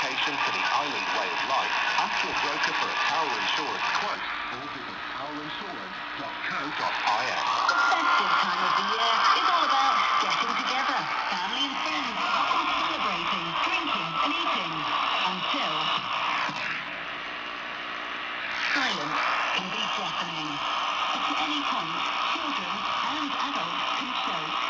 application for the Eileen way of life, ask your broker for a Tower Insurance quote or visit towerinsurance.co.il. The festive time of the year is all about getting together, family and friends, often celebrating, drinking and eating, until silence can be deafening. At any point, children and adults can show